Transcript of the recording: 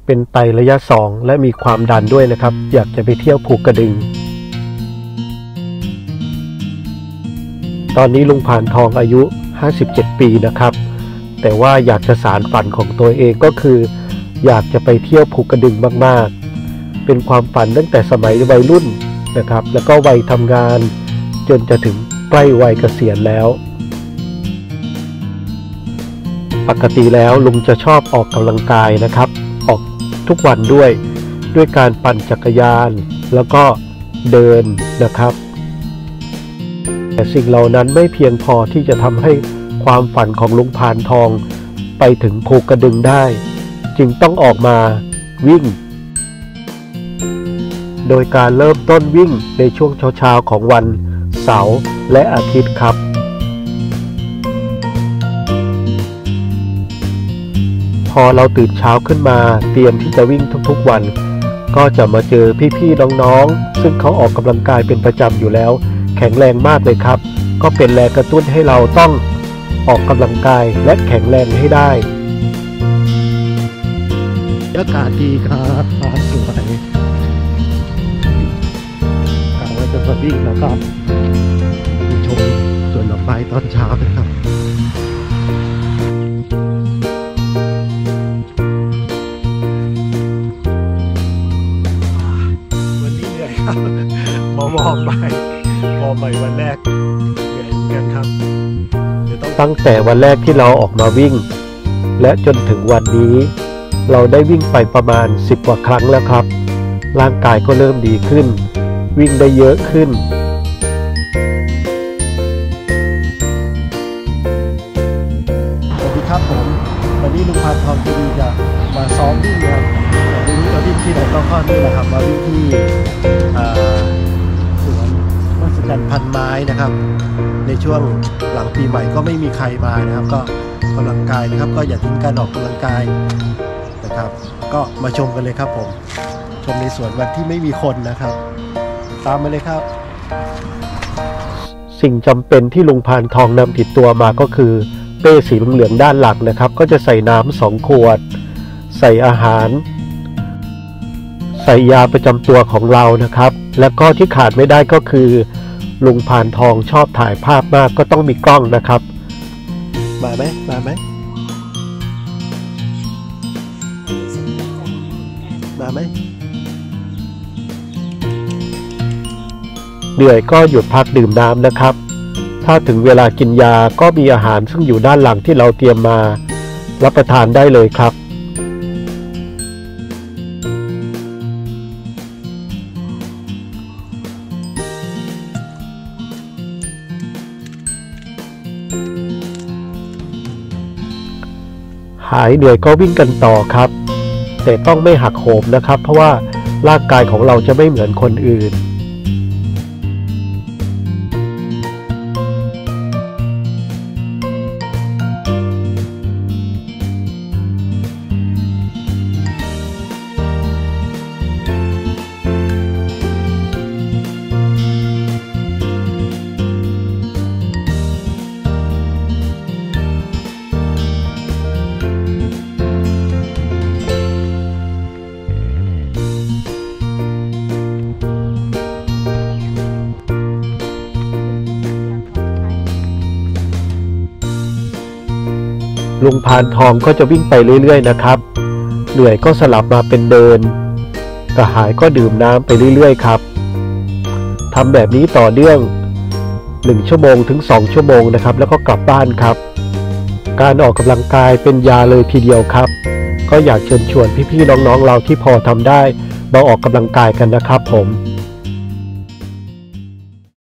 เป็นไตระยะ2และมีความดันด้วยนะครับอยากจะไปเที่ยวภูกระดึงตอนนี้ลุงพานทองอายุ57ปีนะครับแต่ว่าอยากจะสานฝันของตัวเองก็คืออยากจะไปเที่ยวภูกระดึงมากๆเป็นความฝันตั้งแต่สมัยวัยรุ่นนะครับแล้วก็วัยทำงานจนจะถึงใกล้วัยเกษียณแล้วปกติแล้วลุงจะชอบออกกำลังกายนะครับออกทุกวันด้วยการปั่นจักรยานแล้วก็เดินนะครับแต่สิ่งเหล่านั้นไม่เพียงพอที่จะทำให้ความฝันของลุงพานทองไปถึงภูกระดึงได้จึงต้องออกมาวิ่งโดยการเริ่มต้นวิ่งในช่วงเช้าๆของวันเสาร์และอาทิตย์ครับพอเราตื่นเช้าขึ้นมาเตรียมที่จะวิ่งทุกๆวันก็จะมาเจอพี่ๆน้องๆซึ่งเขาออกกำลังกายเป็นประจำอยู่แล้วแข็งแรงมากเลยครับก็เป็นแรงกระตุ้นให้เราต้องออกกำลังกายและแข็งแรงให้ได้อากาศดีครับฟ้าสวยเราจะมาวิ่งแล้วก็ชมสวนดอกไม้ตอนเช้านะครับวันนี้เหนื่อยครับมองไปวันแรกเหนื่อยเหมือนกันครับตั้งแต่วันแรกที่เราออกมาวิ่งและจนถึงวันนี้เราได้วิ่งไปประมาณ10 กว่าครั้งแล้วครับร่างกายก็เริ่มดีขึ้นวิ่งได้เยอะขึ้นสวัสดีครับผมวันนี้ลุงพานทองจะมาซ้อมวิ่งนะครับไม่รู้จะวิ่งที่ไหนก็ข้อนี้แหละครับมาวิ่งที่สวนวัดจันทร์พันไม้นะครับในช่วงหลังปีใหม่ก็ไม่มีใครมานะครับก็กำลังกายนะครับก็อย่าทิ้งการออกกำลังกายนะครับก็มาชมกันเลยครับผมชมในสวนวันที่ไม่มีคนนะครับตามมาเลยครับสิ่งจำเป็นที่ลุงพานทองนำติดตัวมาก็คือเป้สีเหลืองๆด้านหลังนะครับก็จะใส่น้ำ2 ขวดใส่อาหารใส่ยาประจำตัวของเรานะครับแล้วก็ที่ขาดไม่ได้ก็คือลุงพานทองชอบถ่ายภาพมากก็ต้องมีกล้องนะครับมาไหมเหนื่อยก็หยุดพักดื่มน้ำนะครับถ้าถึงเวลากินยาก็มีอาหารซึ่งอยู่ด้านหลังที่เราเตรียมมารับประทานได้เลยครับหายเหนื่อยก็วิ่งกันต่อครับแต่ต้องไม่หักโหมนะครับเพราะว่าร่างกายของเราจะไม่เหมือนคนอื่นลุงพานทองก็จะวิ่งไปเรื่อยๆนะครับเหนื่อยก็สลับมาเป็นเดินกระหายก็ดื่มน้ำไปเรื่อยๆครับทำแบบนี้ต่อเนื่อง1 ชั่วโมงถึง2 ชั่วโมงนะครับแล้วก็กลับบ้านครับการออกกำลังกายเป็นยาเลยทีเดียวครับก็อยากเชิญชวนพี่ๆน้องๆเราที่พอทำได้มาออกกำลังกายกันนะครับผม